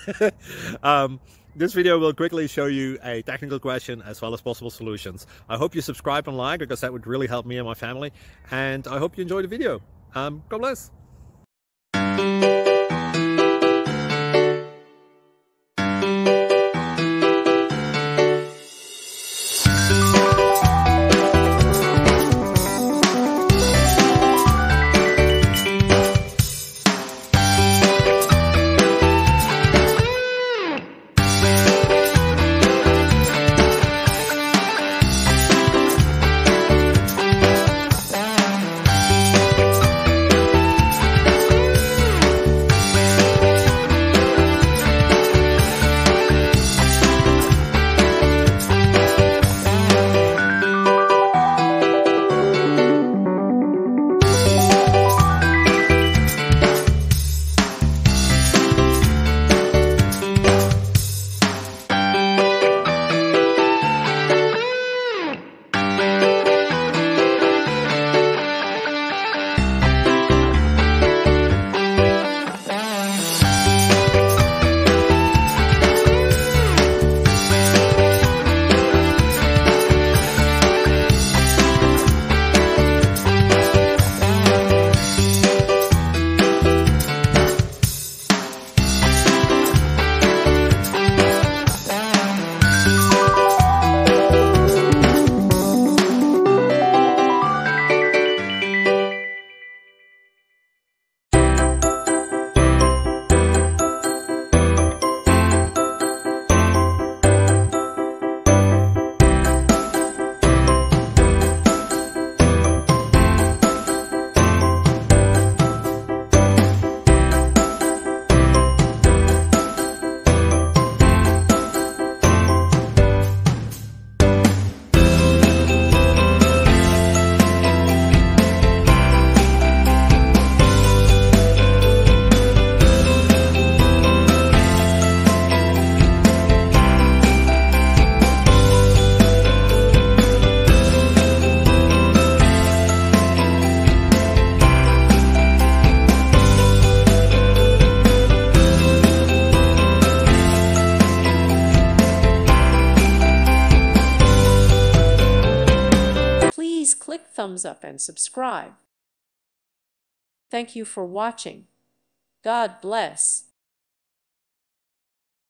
This video will quickly show you a technical question as well as possible solutions. I hope you subscribe and like, because that would really help me and my family. And I hope you enjoy the video. God bless. Please click thumbs up and subscribe. Thank you for watching. God bless.